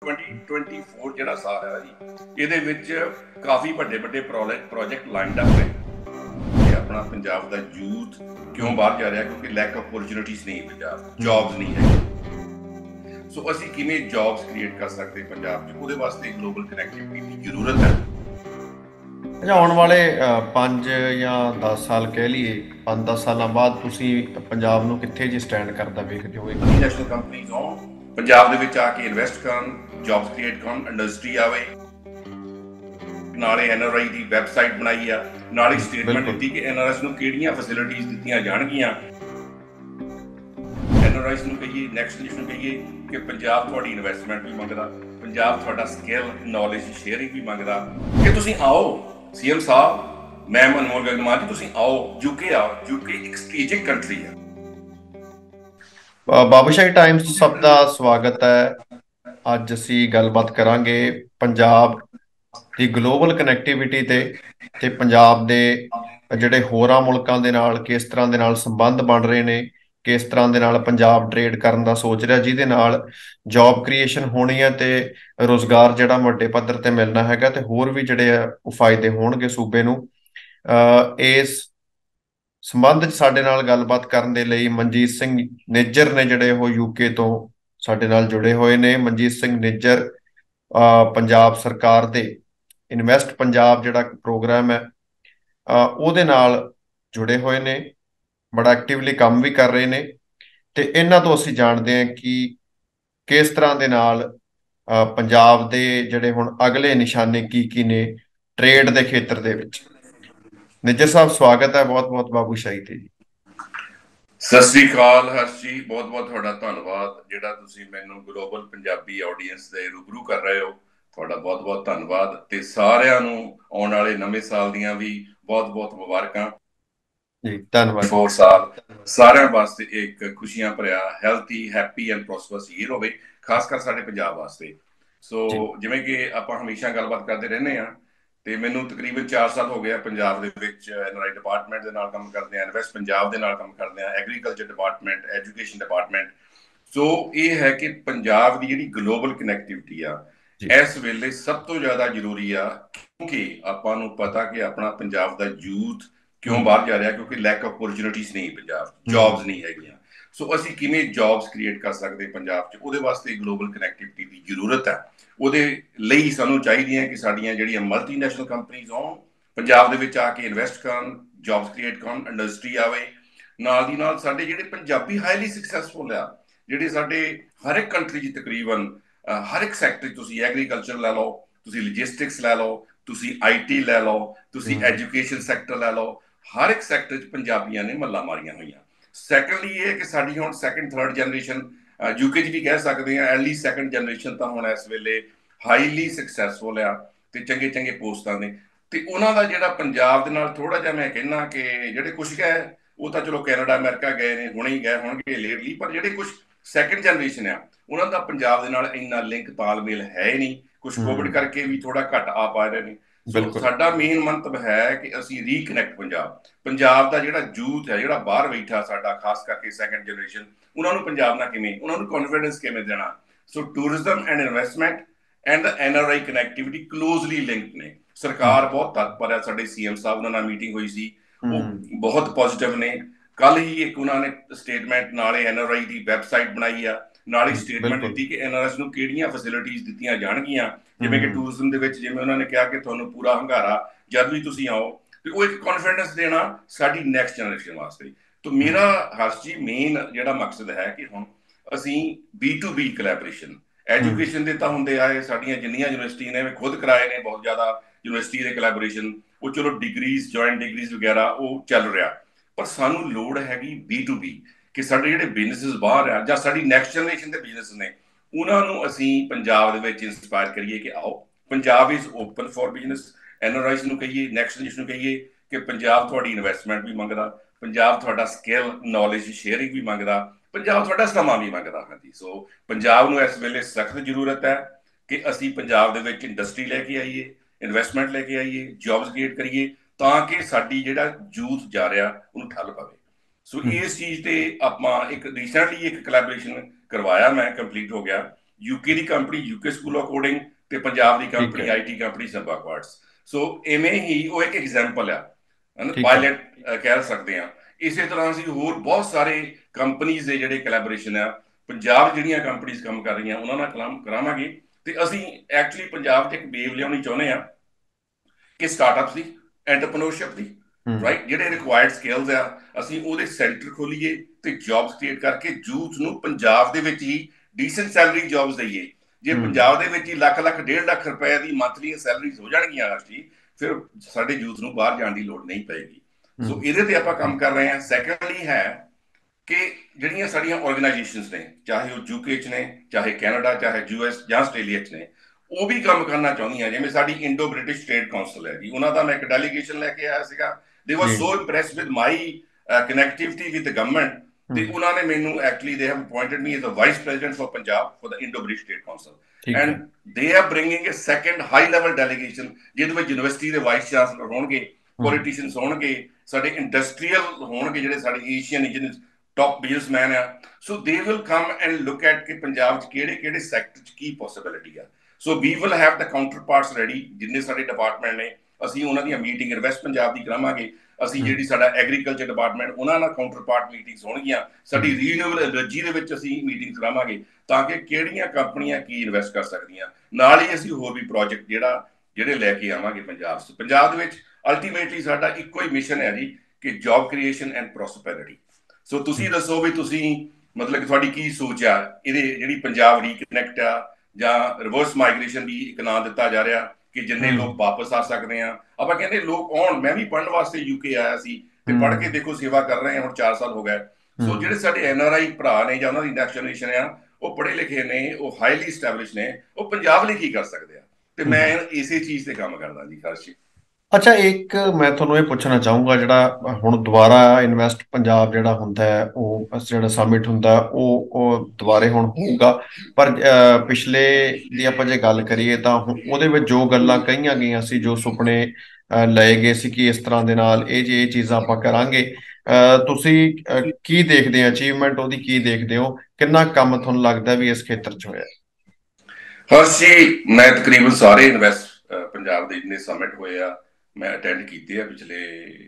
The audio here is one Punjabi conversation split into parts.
2024 ਜਿਹੜਾ ਸਾਲ ਹੈ ਜੀ, ਇਹਦੇ ਵਿੱਚ ਕਾਫੀ ਵੱਡੇ ਪ੍ਰੋਜੈਕਟ ਲਾਈਨਡ ਅਪ ਨੇ ਕਿ ਆਪਣਾ ਪੰਜਾਬ ਦਾ ਯੂਥ ਕਿਉਂ ਬਾਹਰ ਜਾ ਰਿਹਾ, ਕਿਉਂਕਿ ਲੈਕ ਆਫ ਅਪੋਰਚੁਨਿਟੀਜ਼ ਨਹੀਂ, ਪੰਜਾਬ ਜੌਬਸ ਨਹੀਂ ਹੈ। ਸੋ ਅਸੀਂ ਕਿਵੇਂ ਜੌਬਸ ਕ੍ਰੀਏਟ ਕਰ ਸਕਦੇ ਪੰਜਾਬ 'ਚ, ਉਹਦੇ ਵਾਸਤੇ ਗਲੋਬਲ ਕਨੈਕਟੀਵਿਟੀ ਦੀ ਜ਼ਰੂਰਤ ਹੈ। ਆਉਣ ਵਾਲੇ 5 ਜਾਂ 10 ਸਾਲ ਕਹਿ ਲਈਏ, 5-10 ਸਾਲਾਂ ਬਾਅਦ ਤੁਸੀਂ ਪੰਜਾਬ ਨੂੰ ਕਿੱਥੇ ਜੀ ਸਟੈਂਡ ਕਰਦਾ ਵੇਖਦੇ ਹੋ? ਮਲਟੀਨੈਸ਼ਨਲ ਕੰਪਨੀਜ਼ ਆਉਣ, ਪੰਜਾਬ ਦੇ ਵਿੱਚ ਆ ਕੇ ਇਨਵੈਸਟ ਕਰਨ, ਜੌਬਸ ਕ੍ਰੀਏਟ ਕਰਨ, ਇੰਡਸਟਰੀ ਆਵੇ। ਨਾਲੇ NRI ਦੀ ਵੈਬਸਾਈਟ ਬਣਾਈ ਆ, ਨਾਲੇ ਸਟੇਟਮੈਂਟ ਦਿੱਤੀ ਕਿ NRIs ਨੂੰ ਕਿਹੜੀਆਂ ਫੈਸਿਲਿਟੀਜ਼ ਦਿੱਤੀਆਂ ਜਾਣਗੀਆਂ। NRIs ਨੂੰ ਕਹੀਏ, ਨੈਕਸਟ ਜਨਰੇਸ਼ਨ ਨੂੰ ਕਹੀਏ ਕਿ ਪੰਜਾਬ ਤੁਹਾਡੀ ਇਨਵੈਸਟਮੈਂਟ ਵੀ ਮੰਗਦਾ, ਪੰਜਾਬ ਤੁਹਾਡਾ ਸਕਿੱਲ ਨੌਲੇਜ ਸ਼ੇਅਰਿੰਗ ਵੀ ਮੰਗਦਾ ਕਿ ਤੁਸੀਂ ਆਓ। CM ਸਾਹਿਬ, ਮੈਮ ਅਨਮੋਲ ਗਗਨਮਾਨ ਜੀ, ਤੁਸੀਂ ਆਓ, UK ਆਓ। UK ਇੱਕ ਸਟ੍ਰੈਟੇਜਿਕ ਕੰਟਰੀ ਹੈ। ਬਾਬੂਸ਼ਾਹੀ ਟਾਈਮਸ ਸਭ ਦਾ ਸਵਾਗਤ ਹੈ। ਅੱਜ ਅਸੀਂ ਗੱਲਬਾਤ ਕਰਾਂਗੇ ਪੰਜਾਬ ਦੀ ਗਲੋਬਲ ਕਨੈਕਟੀਵਿਟੀ ਤੇ ਪੰਜਾਬ ਦੇ ਜਿਹੜੇ ਹੋਰਾਂ ਮੁਲਕਾਂ ਦੇ ਨਾਲ ਕਿਸ ਤਰ੍ਹਾਂ ਦੇ ਨਾਲ ਸੰਬੰਧ ਬਣ ਰਹੇ ਨੇ, ਕਿਸ ਤਰ੍ਹਾਂ ਦੇ ਨਾਲ ਪੰਜਾਬ ਟ੍ਰੇਡ ਕਰਨ ਦਾ ਸੋਚ ਰਿਹਾ, ਜਿਹਦੇ ਨਾਲ ਜੌਬ ਕ੍ਰੀਏਸ਼ਨ ਹੋਣੀ ਹੈ ਤੇ ਰੁਜ਼ਗਾਰ ਜਿਹੜਾ ਵੱਡੇ ਪੱਧਰ ਤੇ ਮਿਲਣਾ ਹੈਗਾ, ਤੇ ਹੋਰ ਵੀ ਜਿਹੜੇ ਆ ਉਹ ਫਾਇਦੇ ਹੋਣਗੇ ਸੂਬੇ ਨੂੰ। ਇਸ ਸੰਬੰਧ 'ਚ ਸਾਡੇ ਨਾਲ ਗੱਲਬਾਤ ਕਰਨ ਦੇ ਲਈ ਮਨਜੀਤ ਸਿੰਘ ਨਿੱਜਰ ਨੇ, ਜਿਹੜੇ ਉਹ UK ਤੋਂ ਸਾਡੇ ਨਾਲ ਜੁੜੇ ਹੋਏ ਨੇ। ਮਨਜੀਤ ਸਿੰਘ ਨਿੱਜਰ ਪੰਜਾਬ ਸਰਕਾਰ ਦੇ ਇਨਵੈਸਟ ਪੰਜਾਬ ਜਿਹੜਾ ਪ੍ਰੋਗਰਾਮ ਹੈ ਉਹਦੇ ਨਾਲ ਜੁੜੇ ਹੋਏ ਨੇ, ਬੜਾ ਐਕਟਿਵਲੀ ਕੰਮ ਵੀ ਕਰ ਰਹੇ ਨੇ। ਤੇ ਇਹਨਾਂ ਤੋਂ ਅਸੀਂ ਜਾਣਦੇ ਹਾਂ ਕਿ ਕਿਸ ਤਰ੍ਹਾਂ ਦੇ ਨਾਲ ਪੰਜਾਬ ਦੇ ਜਿਹੜੇ ਹੁਣ ਅਗਲੇ ਨਿਸ਼ਾਨੇ ਕੀ ਨੇ ਟ੍ਰੇਡ ਦੇ ਖੇਤਰ ਦੇ ਵਿੱਚ। ਨਿੱਜਰ ਸਾਹਿਬ, ਸਵਾਗਤ ਹੈ ਬਹੁਤ ਬਹੁਤ ਬਾਬੂਸ਼ਾਹੀ ਤੇ ਜੀ। ਸਤਿ ਸ੍ਰੀ ਅਕਾਲ ਹਰਸ਼ ਜੀ, ਬਹੁਤ ਬਹੁਤ ਤੁਹਾਡਾ ਧੰਨਵਾਦ ਜਿਹੜਾ ਤੁਸੀਂ ਮੈਨੂੰ ਗਲੋਬਲ ਪੰਜਾਬੀ ਆਡੀਅנס ਦੇ ਰੂਬਰੂ ਕਰ ਰਹੇ ਹੋ। ਤੁਹਾਡਾ ਬਹੁਤ ਬਹੁਤ ਧੰਨਵਾਦ, ਤੇ ਸਾਰਿਆਂ ਨੂੰ ਆਉਣ ਵਾਲੇ ਨਵੇਂ ਸਾਲ ਦੀਆਂ ਵੀ ਬਹੁਤ ਬਹੁਤ ਮੁਬਾਰਕਾਂ ਜੀ। ਧੰਨਵਾਦ। 4 ਸਾਲ ਸਾਰਿਆਂ ਵਾਸਤੇ ਇੱਕ ਖੁਸ਼ੀਆਂ ਭਰਿਆ, healthy, happy and prosperous year ਹੋਵੇ, ਖਾਸ ਕਰ ਸਾਡੇ ਪੰਜਾਬ ਵਾਸਤੇ। ਸੋ ਜਿਵੇਂ ਕਿ ਆਪਾਂ ਹਮੇਸ਼ਾ ਗੱਲਬਾਤ ਕਰਦੇ ਰਹਿੰਦੇ ਹਾਂ, ਤੇ ਮੈਨੂੰ ਤਕਰੀਬਨ 4 ਸਾਲ ਹੋ ਗਿਆ ਪੰਜਾਬ ਦੇ ਵਿੱਚ NRI ਡਿਪਾਰਟਮੈਂਟ ਦੇ ਨਾਲ ਕੰਮ ਕਰਦੇ ਆ, ਇਨਵੈਸਟ ਪੰਜਾਬ ਦੇ ਨਾਲ ਕੰਮ ਕਰਦੇ ਆ, agriculture department, education department. So ਇਹ ਹੈ ਕਿ ਪੰਜਾਬ ਦੀ ਜਿਹੜੀ ਗਲੋਬਲ ਕਨੈਕਟੀਵਿਟੀ ਆ ਇਸ ਵੇਲੇ ਸਭ ਤੋਂ ਜ਼ਿਆਦਾ ਜ਼ਰੂਰੀ ਆ, ਕਿਉਂਕਿ ਆਪਾਂ ਨੂੰ ਪਤਾ ਕਿ ਆਪਣਾ ਪੰਜਾਬ ਦਾ ਯੂਥ ਕਿਉਂ ਬਾਹਰ ਜਾ ਰਿਹਾ, ਕਿਉਂਕਿ ਲੈਕ ਆਫ ਅਪੋਰਚੁਨਿਟੀਜ਼ ਨਹੀਂ, ਪੰਜਾਬ ਜੌਬਸ ਨਹੀਂ ਹੈਗੀਆਂ। ਸੋ ਅਸੀਂ ਕਿਵੇਂ ਜੌਬਸ ਕ੍ਰੀਏਟ ਕਰ ਸਕਦੇ ਪੰਜਾਬ 'ਚ, ਉਹਦੇ ਵਾਸਤੇ ਗਲੋਬਲ ਕਨੈਕਟੀਵਿਟੀ ਦੀ ਜ਼ਰੂਰਤ ਹੈ। ਉਹਦੇ ਲਈ ਸਾਨੂੰ ਚਾਹੀਦੀਆਂ ਕਿ ਸਾਡੀਆਂ ਜਿਹੜੀਆਂ ਮਲਟੀਨੈਸ਼ਨਲ ਕੰਪਨੀਜ਼ ਆਉਣ, ਪੰਜਾਬ ਦੇ ਵਿੱਚ ਆ ਕੇ ਇਨਵੈਸਟ ਕਰਨ, ਜੌਬਸ ਕ੍ਰੀਏਟ ਕਰਨ, ਇੰਡਸਟਰੀ ਆਵੇ। ਨਾਲ ਦੀ ਨਾਲ ਸਾਡੇ ਜਿਹੜੇ ਪੰਜਾਬੀ ਹਾਈਲੀ ਸਕਸੈਸਫੁਲ ਆ, ਜਿਹੜੇ ਸਾਡੇ ਹਰ ਇੱਕ ਕੰਟਰੀ 'ਚ ਤਕਰੀਬਨ ਹਰ ਇੱਕ ਸੈਕਟਰ 'ਚ, ਤੁਸੀਂ ਐਗਰੀਕਲਚਰ ਲੈ ਲਓ, ਤੁਸੀਂ ਲੌਜਿਸਟਿਕਸ ਲੈ ਲਓ, ਤੁਸੀਂ IT ਲੈ ਲਓ, ਤੁਸੀਂ ਐਜੂਕੇਸ਼ਨ ਸੈਕਟਰ ਲੈ ਲਓ, ਹਰ ਇੱਕ ਸੈਕਟਰ 'ਚ ਪੰਜਾਬੀਆਂ ਨੇ ਮੱਲਾਂ ਮਾਰੀਆਂ ਹੋਈਆਂ। ਸੈਕੰਡਲੀ ਇਹ ਕਿ ਸਾਡੀ ਹੁਣ ਸੈਕੰਡ ਥਰਡ ਜਨਰੇਸ਼ਨ, UK 'ਚ ਵੀ ਕਹਿ ਸਕਦੇ ਹਾਂ, ਐਟਲੀਸਟ ਸੈਕੰਡ ਜਨਰੇਸ਼ਨ ਤਾਂ ਹੁਣ ਇਸ ਵੇਲੇ ਹਾਈਲੀ ਸਕਸੈਸਫੁਲ ਆ ਤੇ ਚੰਗੇ ਚੰਗੇ ਪੋਸਟਾਂ ਨੇ। ਤੇ ਉਹਨਾਂ ਦਾ ਜਿਹੜਾ ਪੰਜਾਬ ਦੇ ਨਾਲ ਥੋੜਾ ਜਿਹਾ, ਮੈਂ ਕਹਿੰਦਾ ਕਿ ਜਿਹੜੇ ਕੁਛ ਗਏ ਉਹ ਤਾਂ ਚਲੋ ਕੈਨੇਡਾ ਅਮਰੀਕਾ ਗਏ ਨੇ, ਹੁਣੇ ਹੀ ਗਏ ਹੋਣਗੇ ਲੇਟਲੀ, ਪਰ ਜਿਹੜੇ ਕੁਛ ਸੈਕੰਡ ਜਨਰੇਸ਼ਨ ਆ ਉਹਨਾਂ ਦਾ ਪੰਜਾਬ ਦੇ ਨਾਲ ਇੰਨਾ ਲਿੰਕ ਤਾਲਮੇਲ ਹੈ ਹੀ ਨਹੀਂ। ਕੁਛ ਕੋਵਿਡ ਕਰਕੇ ਵੀ ਥੋੜਾ ਘੱਟ ਆ ਪਾ ਰਹੇ ਨੇ। ਸੋ ਸਾਡਾ ਮੇਨ ਮੰਤਵ ਹੈ ਕਿ ਅਸੀਂ ਰੀਕਨੈਕਟ ਪੰਜਾਬ ਦਾ ਜਿਹੜਾ ਯੂਥ ਹੈ, ਜਿਹੜਾ ਬਾਹਰ ਬੈਠਾ ਸਾਡਾ, ਖਾਸ ਕਰਕੇ ਸੈਕੰਡ ਜਨਰੇਸ਼ਨ, ਉਹਨਾਂ ਨੂੰ ਪੰਜਾਬ ਨਾਲ ਕਿਵੇਂ, ਉਹਨਾਂ ਨੂੰ ਕੌਨਫੀਡੈਂਸ ਕਿਵੇਂ ਦੇਣਾ। So tourism and investment and NRI connectivity closely linked ਨੇ। ਸਰਕਾਰ ਬਹੁਤ ਤਤਪਰ ਹੈ, ਸਾਡੇ CM ਸਾਹਿਬ ਉਹਨਾਂ ਨਾਲ ਮੀਟਿੰਗ ਹੋਈ ਸੀ, ਉਹ ਬਹੁਤ ਪੋਜ਼ਿਟਿਵ ਨੇ। ਕੱਲ ਹੀ ਇੱਕ ਉਹਨਾਂ ਨੇ ਸਟੇਟਮੈਂਟ, ਨਾਲੇ NRI ਦੀ ਵੈਬਸਾਈਟ ਬਣਾਈ ਆ, ਨਾਲੇ ਸਟੇਟਮੈਂਟ ਦਿੱਤੀ ਕਿ NRIs ਨੂੰ ਕਿਹੜੀਆਂ ਫੈਸਿਲਿਟੀਜ਼ ਦਿੱਤੀਆਂ ਜਾਣਗੀਆਂ। ਜਿਵੇਂ ਕਿ ਟੂਰਿਜ਼ਮ ਦੇ ਵਿੱਚ, ਜਿਵੇਂ ਉਹਨਾਂ ਨੇ ਕਿਹਾ ਕਿ ਤੁਹਾਨੂੰ ਪੂਰਾ ਹੰਗਾਰਾ ਜਦ ਵੀ ਤੁਸੀਂ ਆਓ, ਤੇ ਉਹ ਇੱਕ ਕੌਨਫੀਡੈਂਸ ਦੇਣਾ ਸਾਡੀ ਨੈਕਸਟ ਜਨਰੇਸ਼ਨ ਵਾਸਤੇ। ਤਾਂ ਮੇਰਾ ਹਰਸ਼ ਜੀ ਮੇਨ ਜਿਹੜਾ ਮਕਸਦ ਹੈ ਕਿ ਹੁਣ ਅਸੀਂ B2B ਕੋਲੈਬੋਰੇਸ਼ਨ, ਐਜੂਕੇਸ਼ਨ ਦੇ ਤਾਂ ਹੁੰਦੇ ਆਏ, ਸਾਡੀਆਂ ਜਿੰਨੀਆਂ ਯੂਨੀਵਰਸਿਟੀ ਨੇ ਖੁਦ ਕਰਾਏ ਨੇ ਬਹੁਤ ਜ਼ਿਆਦਾ ਯੂਨੀਵਰਸਿਟੀ ਦੇ ਕੋਲੈਬੋਰੇਸ਼ਨ, ਉਹ ਚਲੋ ਡਿਗਰੀਜ਼, ਜੁਆਇੰਟ ਡਿਗਰੀਜ਼ ਵਗੈਰਾ ਉਹ ਚੱਲ ਰਿਹਾ, ਪਰ ਸਾਨੂੰ ਲੋੜ ਹੈਗੀ B2B, ਕਿ ਸਾਡੇ ਜਿਹੜੇ ਬਿਜ਼ਨਸਿਸ ਬਾਹਰ ਆ ਜਾਂ ਸਾਡੀ ਨੈਕਸਟ ਜਨਰੇਸ਼ਨ ਦੇ ਬਿਜ਼ਨਸ ਨੇ, ਉਹਨਾਂ ਨੂੰ ਅਸੀਂ ਪੰਜਾਬ ਦੇ ਵਿੱਚ ਇੰਸਪਾਇਰ ਕਰੀਏ ਕਿ ਆਓ, Punjab is open for business. NRIs ਨੂੰ ਕਹੀਏ, ਨੈਕਸਟ ਜਨਰੇਸ਼ਨ ਨੂੰ ਕਹੀਏ ਕਿ ਪੰਜਾਬ ਤੁਹਾਡੀ ਇਨਵੈਸਟਮੈਂਟ ਵੀ ਮੰਗਦਾ, ਪੰਜਾਬ ਤੁਹਾਡਾ ਸਕਿੱਲ ਨੌਲੇਜ ਸ਼ੇਅਰਿੰਗ ਵੀ ਮੰਗਦਾ, ਪੰਜਾਬ ਤੁਹਾਡਾ ਸਮਾਂ ਵੀ ਮੰਗਦਾ। ਹਾਂਜੀ, ਸੋ ਪੰਜਾਬ ਨੂੰ ਇਸ ਵੇਲੇ ਸਖਤ ਜ਼ਰੂਰਤ ਹੈ ਕਿ ਅਸੀਂ ਪੰਜਾਬ ਦੇ ਵਿੱਚ ਇੰਡਸਟਰੀ ਲੈ ਕੇ ਆਈਏ, ਇਨਵੈਸਟਮੈਂਟ ਲੈ ਕੇ ਆਈਏ, ਜੌਬਸ ਕ੍ਰੀਏਟ ਕਰੀਏ, ਤਾਂ ਕਿ ਸਾਡੀ ਜਿਹੜਾ ਯੂਥ ਜਾ ਰਿਹਾ ਉਹਨੂੰ ਠੱਲ ਪਵੇ। ਸੋ ਇਸ ਚੀਜ਼ ਤੇ ਆਪਾਂ ਇੱਕ ਰੀਸੈਂਟਲੀ ਇੱਕ ਕੋਲੈਬੋਰੇਸ਼ਨ ਕਰਵਾਇਆ, ਮੈਂ ਕੰਪਲੀਟ ਹੋ ਗਿਆ, ਯੂਕੇ ਦੀ company UK school of coding ਤੇ ਪੰਜਾਬ ਦੀ ਠੀਕ ਕੰਪਨੀ ਹੈ। IT company ਸੰਭਾਕਵਾਰਟਸ। ਸੋ ਇਵੇਂ ਹੀ ਉਹ ਇੱਕ ਐਗਜ਼ਾਮਪਲ ਆ, ਠੀਕ ਹੈ। ਪਾਇਲਟ ਕਹਿ ਸਕਦੇ ਆ। ਇਸੇ ਤਰ੍ਹਾਂ ਅਸੀਂ ਹੋਰ ਬਹੁਤ ਸਾਰੇ ਕੰਪਨੀਜ਼ ਦੇ ਜਿਹੜੇ ਕੋਲੈਬੋਰੇਸ਼ਨ ਆ, ਪੰਜਾਬ ਜਿਹੜੀਆਂ ਕੰਪਨੀਜ਼ ਕੰਮ ਕਰ ਰਹੀਆਂ ਉਹਨਾਂ ਨਾਲ ਕਲਾਮ ਕਰਾਵਾਂਗੇ। ਤੇ ਅਸੀਂ ਐਕਚੁਅਲੀ ਪੰਜਾਬ 'ਚ ਇੱਕ ਵੇਵ ਲਿਆਉਣੀ ਚਾਹੁੰਦੇ ਆ ਕਿ ਸਟਾਰਟਅਪਸ ਦੀ, ਐਂਟਰਪ੍ਰੈਨਿਓਰਸ਼ਿਪ ਦੀ, ਰਾਈਟ, ਜਿਹੜੇ ਰਿਕੁਆਇਰਡ ਸਕਿੱਲਸ ਆ ਅਸੀਂ ਉਹਦੇ ਸੈਂਟਰ ਖੋਲੀਏ ਤੇ ਜੌਬਸ ਕ੍ਰੀਏਟ ਕਰਕੇ ਯੂਥ ਨੂੰ ਪੰਜਾਬ ਦੇ ਵਿੱਚ ਹੀ ਡੀਸੈਂਟ ਸੈਲਰੀ ਜੌਬਸ ਦਈਏ। ਜੇ ਪੰਜਾਬ ਦੇ ਵਿੱਚ ਹੀ ਲੱਖ ਲੱਖ 1.5 ਲੱਖ ਰੁਪਏ ਦੀ ਮੰਥਲੀ ਸੈਲਰੀਜ਼ ਹੋ ਜਾਣਗੀਆਂ ਜੀ, ਫਿਰ ਸਾਡੇ ਯੂਥ ਨੂੰ ਬਾਹਰ ਜਾਣ ਦੀ ਲੋੜ ਨਹੀਂ ਪਏਗੀ। ਸੋ ਇਹਦੇ ਤੇ ਆਪਾਂ ਕੰਮ ਕਰ ਰਹੇ ਹਾਂ। ਸੈਕੰਡਲੀ ਹੈ ਕਿ ਜਿਹੜੀਆਂ ਸਾਡੀਆਂ ਆਰਗੇਨਾਈਜੇਸ਼ਨਸ ਨੇ, ਚਾਹੇ ਉਹ ਯੂਕੇ 'ਚ ਨੇ, ਚਾਹੇ ਕੈਨੇਡਾ, ਚਾਹੇ US ਜਾਂ ਆਸਟ੍ਰੇਲੀਆ 'ਚ ਨੇ, ਉਹ ਵੀ ਕੰਮ ਕਰਨਾ ਚਾਹੁੰਦੀਆਂ। ਜਿਵੇਂ ਸਾਡੀ ਇੰਡੋ ਬ੍ਰਿਟਿਸ਼ ਟ੍ਰੇਡ ਕਾਉਂਸਲ ਹੈ ਜੀ, ਉਹਨਾਂ ਦਾ ਮੈਂ ਇੱਕ ਡੈਲੀਗੇਸ਼ਨ ਲੈ ਕੇ ਆਇਆ ਸੀਗਾ। They was so impressed with my connectivity with the government, ਤੇ ਉਹਨਾਂ ਨੇ ਮੈਨੂੰ actually they have appointed me as a vice president for Punjab for the Indo British trade council and they are bringing a second high level delegation, ਜਿਹਦੇ ਵਿੱਚ ਯੂਨੀਵਰਸਿਟੀ ਦੇ ਵਾਈਸ ਚਾਂਸਲਰ ਹੋਣਗੇ, ਪੋਲੀਟੀਸ਼ੀਅਨਸ ਹੋਣਗੇ, ਸਾਡੇ ਇੰਡਸਟਰੀਅਲ ਹੋਣਗੇ, ਜਿਹੜੇ ਸਾਡੇ ਏਸ਼ੀਅਨ ਟੌਪ ਬਿਜ਼ਨਸਮੈਨ ਆ। So they will come and look at ਕਿ ਪੰਜਾਬ 'ਚ ਕਿਹੜੇ ਕਿਹੜੇ ਸੈਕਟਰ 'ਚ ਕੀ ਪੋਸੀਬਿਲਿਟੀ ਆ। So we will have the counterparts ready, ਜਿੰਨੇ ਸਾਡੇ ਡਿਪਾਰਟਮੈਂਟ ਨੇ ਅਸੀਂ ਉਹਨਾਂ ਦੀਆਂ ਮੀਟਿੰਗ ਇਨਵੈਸਟ ਪੰਜਾਬ ਦੀ ਕਰਾਵਾਂਗੇ। ਅਸੀਂ ਜਿਹੜੀ ਸਾਡਾ ਐਗਰੀਕਲਚਰ ਡਿਪਾਰਟਮੈਂਟ, ਉਹਨਾਂ ਨਾਲ ਕਾਊਂਟਰ ਪਾਰਟ ਮੀਟਿੰਗਸ ਹੋਣਗੀਆਂ। ਸਾਡੀ ਰੀਨਿਊਏਬਲ ਐਨਰਜੀ ਦੇ ਵਿੱਚ ਅਸੀਂ ਮੀਟਿੰਗ ਕਰਾਵਾਂਗੇ ਤਾਂ ਕਿ ਕਿਹੜੀਆਂ ਕੰਪਨੀਆਂ ਕੀ ਇਨਵੈਸਟ ਕਰ ਸਕਦੀਆਂ। ਨਾਲ ਹੀ ਅਸੀਂ ਹੋਰ ਵੀ ਪ੍ਰੋਜੈਕਟ ਜਿਹੜੇ ਲੈ ਕੇ ਆਵਾਂਗੇ ਪੰਜਾਬ 'ਚ। ਪੰਜਾਬ ਦੇ ਵਿੱਚ ਅਲਟੀਮੇਟਲੀ ਸਾਡਾ ਇੱਕੋ ਹੀ ਮਿਸ਼ਨ ਹੈ ਜੀ ਕਿ job creation and prosperity. So ਤੁਸੀਂ ਦੱਸੋ ਵੀ ਤੁਸੀਂ ਮਤਲਬ ਕਿ ਤੁਹਾਡੀ ਕੀ ਸੋਚ ਆ ਇਹਦੇ, ਜਿਹੜੀ ਪੰਜਾਬ ਰੀਕਨੈਕਟ ਆ ਜਾਂ ਰਿਵਰਸ ਮਾਈਗ੍ਰੇਸ਼ਨ ਵੀ ਇੱਕ ਨਾਂ ਦਿੱਤਾ ਜਾ ਰਿਹਾ ਕਿ ਜਿੰਨੇ ਲੋਕ ਵਾਪਸ ਆ ਸਕਦੇ ਆ। ਆਪਾਂ ਕਹਿੰਦੇ ਲੋਕ ਆਉਣ। ਮੈਂ ਵੀ ਪੜ੍ਹਨ ਵਾਸਤੇ ਯੂਕੇ ਆਇਆ ਸੀ ਤੇ ਪੜ੍ਹ ਕੇ ਦੇਖੋ ਸੇਵਾ ਕਰ ਰਹੇ ਹਾਂ ਹੁਣ 4 ਸਾਲ ਹੋ ਗਏ। ਸੋ ਜਿਹੜੇ ਸਾਡੇ NRI ਭਰਾ ਨੇ ਜਾਂ ਉਹਨਾਂ ਦੀ ਨੈਕਸਟ ਜਨਰੇਸ਼ਨ ਆ, ਉਹ ਪੜ੍ਹੇ ਲਿਖੇ ਨੇ, ਉਹ ਹਾਈਲੀ ਸਟੈਬਲਿਸ਼ ਨੇ, ਉਹ ਪੰਜਾਬ ਲਈ ਕੀ ਕਰ ਸਕਦੇ ਆ। ਤੇ ਮੈਂ ਇਸੇ ਚੀਜ਼ ਤੇ ਕੰਮ ਕਰਦਾ ਜੀ। ਹਰਸ਼ੀ, ਅੱਛਾ, ਇੱਕ ਮੈਂ ਤੁਹਾਨੂੰ ਇਹ ਪੁੱਛਣਾ ਚਾਹੂੰਗਾ, ਜਿਹੜਾ ਹੁਣ ਦੁਬਾਰਾ ਇਨਵੈਸਟ ਪੰਜਾਬ ਜਿਹੜਾ ਹੁੰਦਾ ਹੈ, ਉਹ ਜਿਹੜਾ ਸਮਿਟ ਹੁੰਦਾ ਉਹ ਦੁਬਾਰੇ ਹੁਣ ਹੋਊਗਾ, ਪਰ ਪਿਛਲੇ ਦੀ ਆਪਾਂ ਜੇ ਗੱਲ ਕਰੀਏ ਤਾਂ ਉਹਦੇ ਵਿੱਚ ਜੋ ਗੱਲਾਂ ਕਹੀਆਂ ਗਈਆਂ ਸੀ, ਜੋ ਸੁਪਨੇ ਲਏ ਗਏ ਸੀ ਕਿ ਇਸ ਤਰ੍ਹਾਂ ਦੇ ਨਾਲ ਇਹ ਚੀਜ਼ਾਂ ਆਪਾਂ ਕਰਾਂਗੇ, ਤੁਸੀਂ ਕੀ ਦੇਖਦੇ ਆ ਅਚੀਵਮੈਂਟ ਉਹਦੀ, ਕੀ ਦੇਖਦੇ ਹੋ, ਕਿੰਨਾ ਕੰਮ ਤੁਹਾਨੂੰ ਲੱਗਦਾ ਵੀ ਇਸ ਖੇਤਰ 'ਚ ਹੋਇਆ? ਹਰਸ਼ੀ, ਮੈਂ ਤਕਰੀਬਨ ਸਾਰੇ ਇਨਵੈਸਟ ਪੰਜਾਬ ਦੇ ਜਿੰਨੇ ਸਮਿਟ ਹੋਏ ਆ ਮੈਂ ਅਟੈਂਡ ਕੀਤੇ ਆ ਪਿਛਲੇ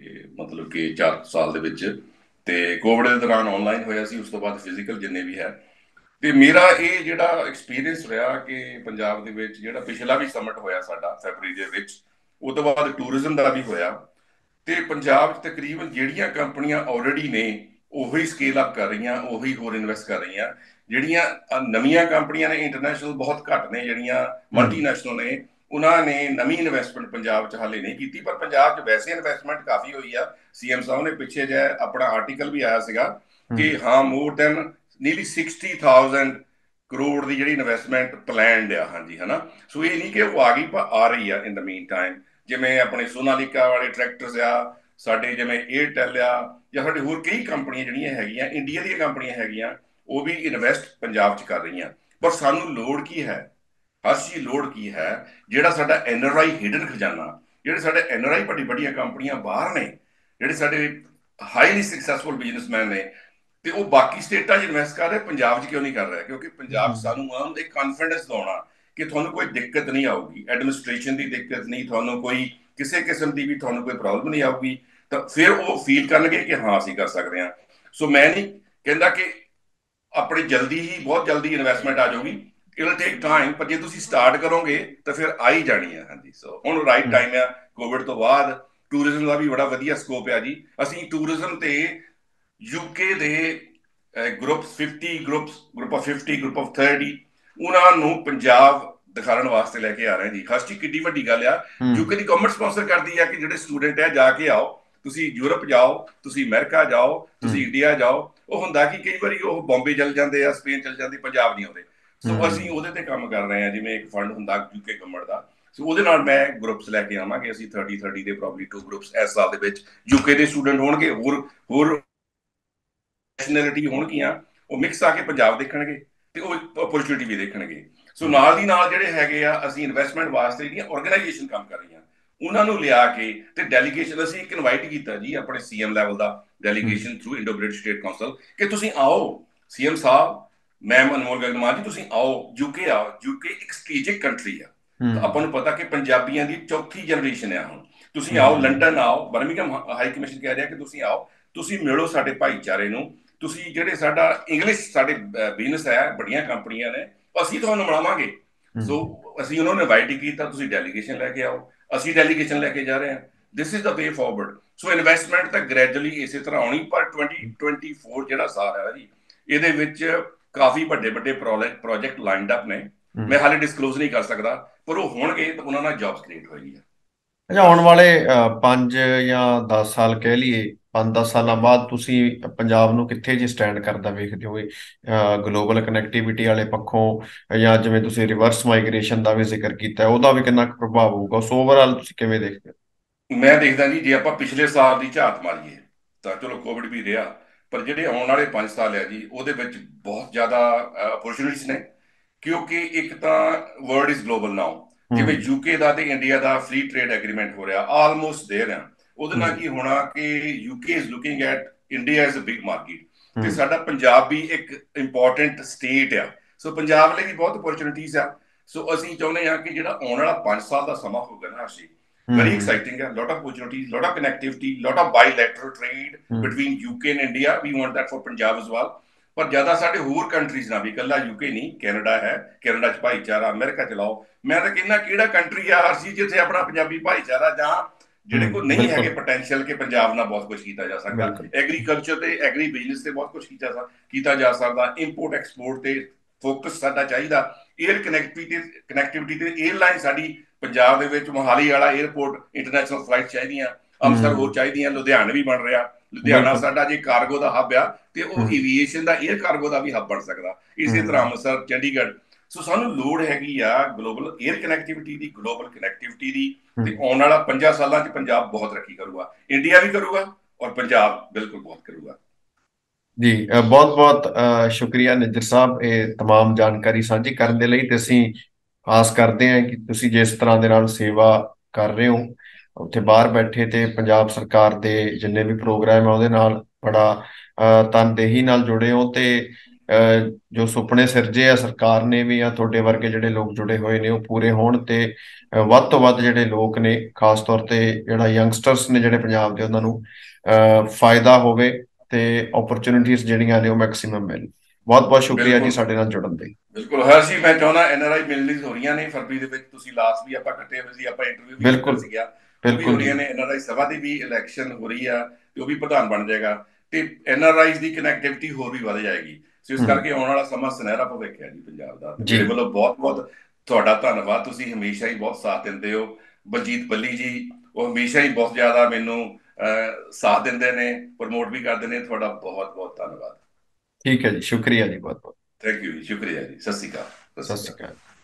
ਮਤਲਬ ਕਿ 4 ਸਾਲ ਦੇ ਵਿੱਚ। ਤੇ ਕੋਵਿਡ ਦੇ ਦੌਰਾਨ ਆਨਲਾਈਨ ਹੋਇਆ ਸੀ, ਉਸ ਤੋਂ ਬਾਅਦ ਫਿਜ਼ੀਕਲ ਜਿੰਨੇ ਵੀ ਹੈ। ਤੇ ਮੇਰਾ ਇਹ ਜਿਹੜਾ ਐਕਸਪੀਰੀਅੰਸ ਰਿਹਾ ਕਿ ਪੰਜਾਬ ਦੇ ਵਿੱਚ ਜਿਹੜਾ ਪਿਛਲਾ ਵੀ ਸਮਿਟ ਹੋਇਆ ਸਾਡਾ ਫੈਬਰਰੀ ਦੇ ਵਿੱਚ, ਉਹ ਤੋਂ ਬਾਅਦ ਟੂਰਿਜ਼ਮ ਦਾ ਵੀ ਹੋਇਆ। ਤੇ ਪੰਜਾਬ 'ਚ ਤਕਰੀਬਨ ਜਿਹੜੀਆਂ ਕੰਪਨੀਆਂ ਆਲਰੇਡੀ ਨੇ ਉਹੀ ਸਕੇਲ ਅਪ ਕਰ ਰਹੀਆਂ, ਉਹੀ ਹੋਰ ਇਨਵੈਸਟ ਕਰ ਰਹੀਆਂ। ਜਿਹੜੀਆਂ ਨਵੀਆਂ ਕੰਪਨੀਆਂ ਨੇ ਇੰਟਰਨੈਸ਼ਨਲ ਬਹੁਤ ਘੱਟ ਨੇ, ਜਿਹੜੀਆਂ ਮਲਟੀਨੈਸ਼ਨਲ ਨੇ, ਉਹਨਾਂ ਨੇ ਨਵੀਂ ਇਨਵੈਸਟਮੈਂਟ ਪੰਜਾਬ 'ਚ ਹਾਲੇ ਨਹੀਂ ਕੀਤੀ। ਪਰ ਪੰਜਾਬ 'ਚ ਵੈਸੇ ਇਨਵੈਸਟਮੈਂਟ ਕਾਫੀ ਹੋਈ ਆ। CM ਸਾਹਿਬ ਨੇ ਪਿੱਛੇ ਜਿਹਾ ਆਪਣਾ ਆਰਟੀਕਲ ਵੀ ਆਇਆ ਸੀਗਾ ਕਿ ਹਾਂ ਮੋਰ ਦੈਨ ਨੀਅਰਲੀ 60,000 ਕਰੋੜ ਦੀ ਜਿਹੜੀ ਇਨਵੈਸਟਮੈਂਟ ਪਲੈਨਡ ਆ। ਹਾਂਜੀ, ਹਨਾ। ਸੋ ਇਹ ਨਹੀਂ ਕਿ ਉਹ ਆ ਗਈ, ਪਰ ਆ ਰਹੀ ਆ ਇਨ ਦ ਮੀਨ ਟਾਈਮ। ਜਿਵੇਂ ਆਪਣੇ ਸੋਨਾਲੀਕਾ ਵਾਲੇ ਟਰੈਕਟਰਸ ਆ, ਸਾਡੇ ਜਿਵੇਂ ਏਅਰਟੈਲ ਆ, ਜਾਂ ਸਾਡੇ ਹੋਰ ਕਈ ਕੰਪਨੀਆਂ ਜਿਹੜੀਆਂ ਹੈਗੀਆਂ, ਇੰਡੀਆ ਦੀਆਂ ਕੰਪਨੀਆਂ ਹੈਗੀਆਂ, ਉਹ ਵੀ ਇਨਵੈਸਟ ਪੰਜਾਬ 'ਚ ਕਰ ਰਹੀਆਂ। ਪਰ ਸਾਨੂੰ ਲੋੜ ਕੀ ਹੈ? ਹਰ ਚੀਜ਼ ਲੋੜ ਕੀ ਹੈ? ਜਿਹੜਾ ਸਾਡਾ NRI ਹਿਡਨ ਖਜ਼ਾਨਾ, ਜਿਹੜੇ ਸਾਡੇ NRI ਵੱਡੀ ਵੱਡੀਆਂ ਕੰਪਨੀਆਂ ਬਾਹਰ ਨੇ, ਜਿਹੜੇ ਸਾਡੇ ਹਾਈਲੀ ਸਕਸੈਸਫੁਲ ਬਿਜ਼ਨਸਮੈਨ ਨੇ, ਤੇ ਉਹ ਬਾਕੀ ਸਟੇਟਾਂ 'ਚ ਇਨਵੈਸਟ ਕਰ ਰਹੇ, ਪੰਜਾਬ 'ਚ ਕਿਉਂ ਨਹੀਂ ਕਰ ਰਿਹਾ? ਕਿਉਂਕਿ ਪੰਜਾਬ 'ਚ ਸਾਨੂੰ ਉਹਨਾਂ ਨੂੰ ਇੱਕ ਕੌਨਫੀਡੈਂਸ ਦਿਵਾਉਣਾ ਕਿ ਤੁਹਾਨੂੰ ਕੋਈ ਦਿੱਕਤ ਨਹੀਂ ਆਊਗੀ, ਐਡਮਿਨਿਸਟ੍ਰੇਸ਼ਨ ਦੀ ਦਿੱਕਤ ਨਹੀਂ, ਤੁਹਾਨੂੰ ਕੋਈ ਕਿਸੇ ਕਿਸਮ ਦੀ ਵੀ ਤੁਹਾਨੂੰ ਕੋਈ ਪ੍ਰੋਬਲਮ ਨਹੀਂ ਆਊਗੀ। ਤਾਂ ਫਿਰ ਉਹ ਫੀਲ ਕਰਨਗੇ ਕਿ ਹਾਂ ਅਸੀਂ ਕਰ ਸਕਦੇ ਹਾਂ। ਸੋ ਮੈਂ ਨਹੀਂ ਕਹਿੰਦਾ ਕਿ ਆਪਣੀ ਜਲਦੀ ਹੀ ਬਹੁਤ ਜਲਦੀ ਇਨਵੈਸਟਮੈਂਟ ਆ ਜਾਊਗੀ, ਇਟ ਵਿਲ ਟੇਕ ਟਾਈਮ, ਪਰ ਜੇ ਤੁਸੀਂ ਸਟਾਰਟ ਕਰੋਗੇ ਤਾਂ ਫਿਰ ਆ ਹੀ ਜਾਣੀ ਹੈ। ਹਾਂਜੀ, ਸੋ ਹੁਣ ਰਾਈਟ ਟਾਈਮ ਆ। ਕੋਵਿਡ ਤੋਂ ਬਾਅਦ ਟੂਰਿਜ਼ਮ ਦਾ ਵੀ ਬੜਾ ਵਧੀਆ ਸਕੋਪ ਆ ਜੀ। ਅਸੀਂ ਟੂਰਿਜ਼ਮ ਤੇ ਯੂਕੇ ਦੇ ਗਰੁੱਪ ਆਫ 50, ਗਰੁੱਪ ਆਫ 30, ਉਹਨਾਂ ਨੂੰ ਪੰਜਾਬ ਦਿਖਾਉਣ ਵਾਸਤੇ ਲੈ ਕੇ ਆ ਰਹੇ ਜੀ। ਹਸਟੀ ਕਿੱਡੀ ਵੱਡੀ ਗੱਲ ਆ। ਯੂਕੇ ਦੀ ਗਵਰਨਮੈਂਟ ਸਪਾਂਸਰ ਕਰਦੀ ਆ ਕਿ ਜਿਹੜੇ ਸਟੂਡੈਂਟ ਆ ਜਾ ਕੇ ਆਓ, ਤੁਸੀਂ ਯੂਰਪ ਜਾਓ, ਤੁਸੀਂ ਅਮਰੀਕਾ ਜਾਓ, ਤੁਸੀਂ ਇੰਡੀਆ ਜਾਓ। ਉਹ ਹੁੰਦਾ ਕਿ ਕਈ ਵਾਰੀ ਉਹ ਬੰਬੇ ਚਲ ਜਾਂਦੇ ਆ, ਸਪੇਨ ਚਲ ਜਾਂਦੇ, ਪੰਜਾਬ ਨਹੀਂ ਆਉਂਦੇ। ਸੋ ਅਸੀਂ ਉਹਦੇ ਤੇ ਕੰਮ ਕਰ ਰਹੇ ਹਾਂ। ਜਿਵੇਂ ਇੱਕ ਫੰਡ ਹੁੰਦਾ ਯੂਕੇ ਗਵਰਨਮੈਂਟ ਦਾ, ਸੋ ਉਹਦੇ ਨਾਲ ਮੈਂ ਗਰੁੱਪਸ ਲੈ ਕੇ ਆਵਾਂਗੇ। ਅਸੀਂ 30 ਦੇ ਪ੍ਰੋਬਬਲੀ 2 ਗਰੁੱਪਸ ਇਸ ਸਾਲ ਦੇ ਵਿੱਚ ਯੂਕੇ ਦੇ ਸਟੂਡੈਂਟ ਹੋਣਗੇ, ਹੋਰ ਨੈਸ਼ਨੈਲਿਟੀ ਹੋਣਗੀਆਂ, ਉਹ ਮਿਕਸ ਆ ਕੇ ਪੰਜਾਬ ਦੇਖਣਗੇ ਤੇ ਉਹ ਓਪਰਚੁਨਿਟੀ ਵੀ ਦੇਖਣਗੇ। ਸੋ ਨਾਲ ਦੀ ਨਾਲ ਜਿਹੜੇ ਹੈਗੇ ਆ, ਅਸੀਂ ਇਨਵੈਸਟਮੈਂਟ ਵਾਸਤੇ ਜਿਹੜੀਆਂ ਆਰਗੇਨਾਈਜੇਸ਼ਨ ਕੰਮ ਕਰ ਰਹੀਆਂ, ਉਹਨਾਂ ਨੂੰ ਲਿਆ ਕੇ ਤੇ ਡੈਲੀਗੇਸ਼ਨ ਅਸੀਂ ਇੱਕ ਇਨਵਾਈਟ ਕੀਤਾ ਜੀ, ਆਪਣੇ CM ਲੈਵਲ ਦਾ delegation through Indo British state council, ਕਿ ਤੁਸੀਂ ਆਓ CM ਸਾਹਿਬ, ਮੈਮ ਅਨਮੋਲ ਗਗਨ ਮਾਨ ਜੀ, ਤੁਸੀਂ ਆਓ, ਯੂਕੇ ਆਓ। ਯੂਕੇ ਇੱਕ ਸਟ੍ਰੇਟੇਜਿਕ ਕੰਟਰੀ ਆ। ਤਾਂ ਹੂੰ ਆਪਾਂ ਨੂੰ ਪਤਾ ਕਿ ਪੰਜਾਬੀਆਂ ਦੀ ਚੌਥੀ ਜਨਰੇਸ਼ਨ ਆ ਹੁਣ। ਤੁਸੀਂ ਆਓ, ਹੂੰ ਲੰਡਨ ਆਓ, ਬਰਮਿੰਘਮ ਹਾਈ ਕਮਿਸ਼ਨ ਕਹਿ ਰਿਹਾ ਕਿ ਤੁਸੀਂ ਆਓ, ਤੁਸੀਂ ਮਿਲੋ ਸਾਡੇ ਭਾਈਚਾਰੇ ਨੂੰ। ਤੁਸੀਂ ਜਿਹੜੇ ਸਾਡਾ ਇੰਗਲਿਸ਼ ਸਾਡੇ ਬਿਜ਼ਨਸ ਹੈ, ਵੱਡੀਆਂ ਕੰਪਨੀਆਂ ਨੇ, ਅਸੀਂ ਤੁਹਾਨੂੰ ਮਿਲਾਵਾਂਗੇ। ਹੂੰ ਸੋ ਅਸੀਂ ਉਹਨਾਂ ਨੂੰ ਇਨਵਾਈਟ ਕੀਤਾ, ਤੁਸੀਂ ਡੈਲੀਗੇਸ਼ਨ ਲੈ ਕੇ ਆਓ, ਅਸੀਂ ਡੈਲੀਗੇਸ਼ਨ ਲੈ ਕੇ ਜਾ ਰਹੇ ਹਾਂ। This is the way forward. So investment ਤਾਂ ਗ੍ਰੈਜੂਅਲੀ ਇਸੇ ਤਰ੍ਹਾਂ ਆਉਣੀ, ਪਰ 2024 ਜਿਹੜਾ ਸਾਲ ਹੈ ਜੀ, ਇਹਦੇ ਵਿੱਚ ਕਾਫੀ ਵੱਡੇ ਵੱਡੇ ਪ੍ਰੋਜੈਕਟ ਲਾਈਨਡ ਅਪ ਨੇ। ਹੂੰ। ਮੈਂ ਹਾਲੇ ਡਿਸਕਲੋਜ਼ ਨਹੀਂ ਕਰ ਸਕਦਾ, ਪਰ ਉਹ ਹੋਣਗੇ ਤਾਂ ਉਹਨਾਂ ਨਾਲ ਜੌਬਸ ਕ੍ਰੀਏਟ ਹੋਏਗੀ। ਅੱਛਾ, ਆਉਣ ਵਾਲੇ 5 ਜਾਂ 10 ਸਾਲ ਕਹਿ ਲਈਏ, 5-10 ਸਾਲਾਂ ਬਾਅਦ ਤੁਸੀਂ ਪੰਜਾਬ ਨੂੰ ਕਿੱਥੇ ਜੇ ਸਟੈਂਡ ਕਰਦਾ ਵੇਖਦੇ ਹੋ ਗਲੋਬਲ ਕਨੈਕਟੀਵਿਟੀ ਵਾਲੇ ਪੱਖੋਂ, ਜਾਂ ਜਿਵੇਂ ਤੁਸੀਂ ਰਿਵਰਸ ਮਾਈਗ੍ਰੇਸ਼ਨ ਦਾ ਵੀ ਜ਼ਿਕਰ ਕੀਤਾ ਉਹਦਾ ਵੀ ਕਿੰਨਾ ਕੁ ਪ੍ਰਭਾਵ ਹੋਊਗਾ, ਉਸ ਓਵਰਆਲ ਤੁਸੀਂ ਕਿਵੇਂ ਦੇਖਦੇ ਹੋ? ਮੈਂ ਦੇਖਦਾ ਜੀ, ਜੇ ਆਪਾਂ ਪਿਛਲੇ ਸਾਲ ਦੀ ਝਾਤ ਮਾਰੀਏ ਤਾਂ ਚਲੋ ਕੋਵਿਡ ਵੀ ਰਿਹਾ, ਪਰ ਜਿਹੜੇ ਆਉਣ ਵਾਲੇ 5 ਸਾਲ ਆ ਜੀ, ਉਹਦੇ ਵਿੱਚ ਬਹੁਤ ਜ਼ਿਆਦਾ ਅਪੋਰਚੁਨਿਟੀਜ਼ ਨੇ। ਕਿਉਂਕਿ ਇੱਕ ਤਾਂ ਵਰਲਡ ਇਜ਼ ਗਲੋਬਲ ਨਾਓ। ਜਿਵੇਂ ਹੂੰ ਯੂਕੇ ਦਾ ਤੇ ਇੰਡੀਆ ਦਾ ਫ੍ਰੀ ਟ੍ਰੇਡ ਐਗਰੀਮੈਂਟ ਹੋ ਰਿਹਾ, ਆਲਮੋਸਟ ਦੇਰ ਆ। ਉਹਦੇ ਨਾਲ ਹੂੰ ਕੀ ਹੋਣਾ ਕਿ UK is looking at India as a big market, ਤੇ ਹੂੰ ਸਾਡਾ ਪੰਜਾਬ ਵੀ ਇੱਕ ਇੰਪੋਰਟੈਂਟ ਸਟੇਟ ਆ। ਸੋ ਪੰਜਾਬ ਲਈ ਵੀ ਬਹੁਤ ਅਪੋਰਚੁਨਿਟੀਜ਼ ਆ। ਸੋ ਅਸੀਂ ਚਾਹੁੰਦੇ ਹਾਂ ਕਿ ਜਿਹੜਾ ਆਉਣ ਵਾਲਾ 5 ਸਾਲ ਦਾ ਸਮਾਂ ਹੋਊਗਾ ਨਾ, ਅਸੀਂ very ਹੂੰ exciting, a lot of opportunities, lot of connectivity, lot of bilateral trade ਹੂੰ between UK and India. We want that for Punjab as well. ਪਰ ਜ਼ਿਆਦਾ ਸਾਡੇ ਹੋਰ ਕੰਟਰੀਜ਼ ਨਾਲ ਵੀ, ਇਕੱਲਾ ਯੂਕੇ ਨਹੀਂ, ਕੈਨੇਡਾ ਹੈ, ਕੈਨੇਡਾ 'ਚ ਭਾਈਚਾਰਾ, ਅਮਰੀਕਾ ਚਲਾਓ। ਮੈਂ ਤਾਂ ਕਹਿੰਦਾ ਕਿਹੜਾ ਕੰਟਰੀ ਆ ਹਰ ਚੀਜ਼ ਜਿੱਥੇ ਆਪਣਾ ਪੰਜਾਬੀ ਭਾਈਚਾਰਾ, ਜਾਂ ਜਿਹੜੇ ਕੋਲ ਨਹੀਂ ਹੈਗੇ ਬਿਲਕੁਲ ਪੋਟੈਂਸ਼ੀਅਲ ਕਿ ਪੰਜਾਬ ਨਾਲ ਬਹੁਤ ਕੁਝ ਕੀਤਾ ਜਾ ਸਕਦਾ। ਬਿਲਕੁਲ। ਐਗਰੀਕਲਚਰ ਤੇ ਐਗਰੀ ਬਿਜ਼ਨਸ ਤੇ ਬਹੁਤ ਕੁਝ ਕੀਤਾ ਜਾ ਸਕਦਾ। ਇੰਪੋਰਟ ਐਕਸਪੋਰਟ ਤੇ ਫੋਕਸ ਸਾਡਾ ਚਾਹੀਦਾ। ਏਅਰ ਕਨੈਕਟੀਵਿਟੀ ਤੇ ਏਅਰਲਾਈਨ ਸਾਡੀ ਪੰਜਾਬ ਦੇ ਵਿੱਚ ਮੋਹਾਲੀ ਵਾਲਾ 에ਅਰਪੋਰਟ, ਇੰਟਰਨੈਸ਼ਨਲ ਫਲਾਈਟ ਚਾਹੀਦੀਆਂ, ਅੰਮ੍ਰਿਤਸਰ ਹੋਰ ਹੂੰ ਚਾਹੀਦੀਆਂ, ਲੁਧਿਆਣਾ ਵੀ ਬਣ ਰਿਹਾ। ਲੁਧਿਆਣਾ ਬਿਲਕੁਲ। ਸਾਡਾ ਜੇ ਕਾਰਗੋ ਦਾ ਹੱਬ ਆ, ਤੇ ਉਹ ਹੂੰ ਏਵੀਏਸ਼ਨ ਦਾ, ਏਅਰ ਕਾਰਗੋ ਦਾ ਵੀ ਹੱਬ ਬਣ ਸਕਦਾ। ਇਸੇ ਤਰ੍ਹਾਂ ਹੂੰ ਅੰਮ੍ਰਿਤਸਰ, ਚੰਡੀਗੜ੍ਹ। ਸੋ ਸਾਨੂੰ ਲੋੜ ਹੈਗੀ ਆ ਗਲੋਬਲ ਏਅਰ ਕਨੈਕਟੀਵਿਟੀ ਦੀ, ਗਲੋਬਲ ਕਨੈਕਟੀਵਿਟੀ ਦੀ। ਤੇ ਹੂੰ ਆਉਣ ਵਾਲਾ 5 ਸਾਲਾਂ 'ਚ ਪੰਜਾਬ ਬਹੁਤ ਤਰੱਕੀ ਕਰੂਗਾ, ਇੰਡੀਆ ਵੀ ਕਰੂਗਾ, ਔਰ ਪੰਜਾਬ ਬਿਲਕੁਲ ਬਹੁਤ ਕਰੂਗਾ। ਜੀ, ਬਹੁਤ ਬਹੁਤ ਸ਼ੁਕਰੀਆ ਨਿੱਜਰ ਸਾਹਿਬ, ਇਹ तमाम ਜਾਣਕਾਰੀ ਸਾਂਝੀ ਕਰਨ ਦੇ ਲਈ। ਤੇ ਅਸੀਂ ਆਸ ਕਰਦੇ ਹਾਂ ਕਿ ਤੁਸੀਂ ਜਿਸ ਤਰ੍ਹਾਂ ਦੇ ਨਾਲ ਸੇਵਾ ਕਰ ਰਹੇ ਹੋ ਉੱਥੇ ਬਾਹਰ ਬੈਠੇ, ਤੇ ਪੰਜਾਬ ਸਰਕਾਰ ਦੇ ਜਿੰਨੇ ਵੀ ਪ੍ਰੋਗਰਾਮ ਹੈ ਉਹਦੇ ਨਾਲ ਬੜਾ ਤਨਦੇਹੀ ਨਾਲ ਜੁੜੇ ਹੋ, ਤੇ ਜੋ ਸੁਪਨੇ ਸਿਰਜੇ ਆ ਸਰਕਾਰ ਨੇ ਵੀ, ਆ ਤੁਹਾਡੇ ਵਰਗੇ ਜਿਹੜੇ ਲੋਕ ਜੁੜੇ ਹੋਏ ਨੇ ਉਹ ਪੂਰੇ ਹੋਣ, ਤੇ ਵੱਧ ਤੋਂ ਵੱਧ ਜਿਹੜੇ ਲੋਕ ਨੇ, ਖਾਸ ਤੌਰ ਤੇ ਜਿਹੜਾ ਯੰਗਸਟਰਸ ਨੇ ਜਿਹੜੇ ਪੰਜਾਬ ਦੇ, ਉਹਨਾਂ ਨੂੰ ਫਾਇਦਾ ਹੋਵੇ, ਤੇ ਓਪਰਚੁਨਿਟੀਜ਼ ਜਿਹੜੀਆਂ ਨੇ ਉਹ ਮੈਕਸਿਮਮ ਮਿਲ। ਬਹੁਤ ਬਹੁਤ ਸ਼ੁਕਰੀਆ ਜੀ ਬਿਲਕੁਲ ਸਾਡੇ ਨਾਲ ਜੁੜਨ ਲਈ। ਬਿਲਕੁਲ ਹਰ ਸੀ, ਮੈਂ ਚਾਹੁੰਦਾ ਐਨਆਰਆਈ ਮਿਲਣੀਜ਼ ਹੋ ਰਹੀਆਂ ਨੇ ਫਰਵਰੀ ਦੇ ਵਿੱਚ। ਤੁਸੀਂ ਲਾਸਟ ਵੀ ਆਪਾਂ ਇਕੱਠੇ ਹੋਏ ਸੀ, ਆਪਾਂ ਇੰਟਰਵਿਊ ਵੀ ਕੀਤਾ ਬਿਲਕੁਲ ਸੀਗਾ, ਉਹ ਵੀ ਹੋ ਬਿਲਕੁਲ ਜੀ। ਰਹੀਆਂ ਨੇ। ਐਨਆਰਆਈ ਸਭਾ ਦੀ ਵੀ ਇਲੈਕਸ਼ਨ ਹੋ ਰਹੀ ਆ, ਤੇ ਉਹ ਵੀ ਪ੍ਰਧਾਨ ਬਣ ਜਾਏਗਾ, ਤੇ ਐਨਆਰਆਈਜ਼ ਦੀ ਕਨੈਕਟੀਵਿਟੀ ਹੋਰ ਵੀ ਵਧ ਜਾਏਗੀ। ਸੋ ਇਸ ਹੂੰ ਕਰਕੇ ਆਉਣ ਵਾਲਾ ਸਮਾਂ ਸੁਨਹਿਰਾ ਭਵਿੱਖ ਹੈ ਜੀ ਪੰਜਾਬ ਦਾ। ਤੇ ਜੀ। ਮੇਰੇ ਵੱਲੋਂ ਬਹੁਤ ਬਹੁਤ ਤੁਹਾਡਾ ਧੰਨਵਾਦ, ਤੁਸੀਂ ਹਮੇਸ਼ਾ ਹੀ ਬਹੁਤ ਸਾਥ ਦਿੰਦੇ ਹੋ। ਬਲਜੀਤ ਬੱਲੀ ਜੀ, ਉਹ ਹਮੇਸ਼ਾ ਹੀ ਬਹੁਤ ਜ਼ਿਆਦਾ ਮੈਨੂੰ ਸਾਥ ਦਿੰਦੇ ਨੇ, ਪ੍ਰਮੋਟ ਵੀ ਕਰਦੇ ਨੇ। ਤੁਹਾਡਾ ਬਹੁਤ ਬਹੁਤ ਧੰਨਵਾਦ। ਠੀਕ ਹੈ ਜੀ, ਸ਼ੁਕਰੀਆ ਜੀ, ਬਹੁਤ ਬਹੁਤ। ਥੈਂਕ ਯੂ ਜੀ, ਸ਼ੁਕਰੀਆ ਜੀ, ਸਤਿ ਸ਼੍ਰੀ ਅਕਾਲ, ਸਤਿ ਸਤਿ ਸ਼੍ਰੀ ਸ਼੍ਰੀ ਅਕਾਲ। ਅਕਾਲ।